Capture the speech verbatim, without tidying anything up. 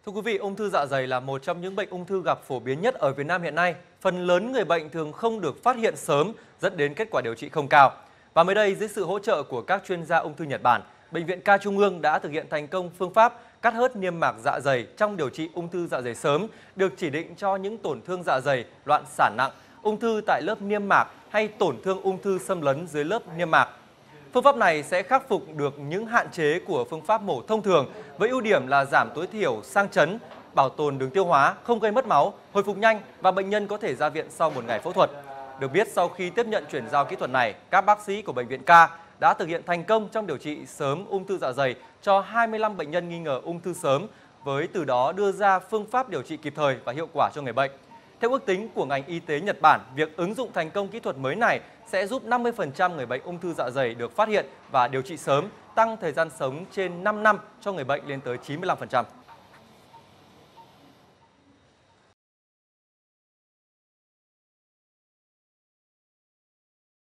Thưa quý vị, ung thư dạ dày là một trong những bệnh ung thư gặp phổ biến nhất ở Việt Nam hiện nay. Phần lớn người bệnh thường không được phát hiện sớm, dẫn đến kết quả điều trị không cao. Và mới đây, dưới sự hỗ trợ của các chuyên gia ung thư Nhật Bản, Bệnh viện Ca Trung ương đã thực hiện thành công phương pháp cắt hớt niêm mạc dạ dày trong điều trị ung thư dạ dày sớm, được chỉ định cho những tổn thương dạ dày, loạn sản nặng, ung thư tại lớp niêm mạc hay tổn thương ung thư xâm lấn dưới lớp niêm mạc. Phương pháp này sẽ khắc phục được những hạn chế của phương pháp mổ thông thường, với ưu điểm là giảm tối thiểu sang chấn, bảo tồn đường tiêu hóa, không gây mất máu, hồi phục nhanh và bệnh nhân có thể ra viện sau một ngày phẫu thuật. Được biết, sau khi tiếp nhận chuyển giao kỹ thuật này, các bác sĩ của Bệnh viện Ca đã thực hiện thành công trong điều trị sớm ung thư dạ dày cho hai mươi lăm bệnh nhân nghi ngờ ung thư sớm, với từ đó đưa ra phương pháp điều trị kịp thời và hiệu quả cho người bệnh. Theo ước tính của ngành y tế Nhật Bản, việc ứng dụng thành công kỹ thuật mới này sẽ giúp năm mươi phần trăm người bệnh ung thư dạ dày được phát hiện và điều trị sớm, tăng thời gian sống trên năm năm cho người bệnh lên tới chín mươi lăm phần trăm.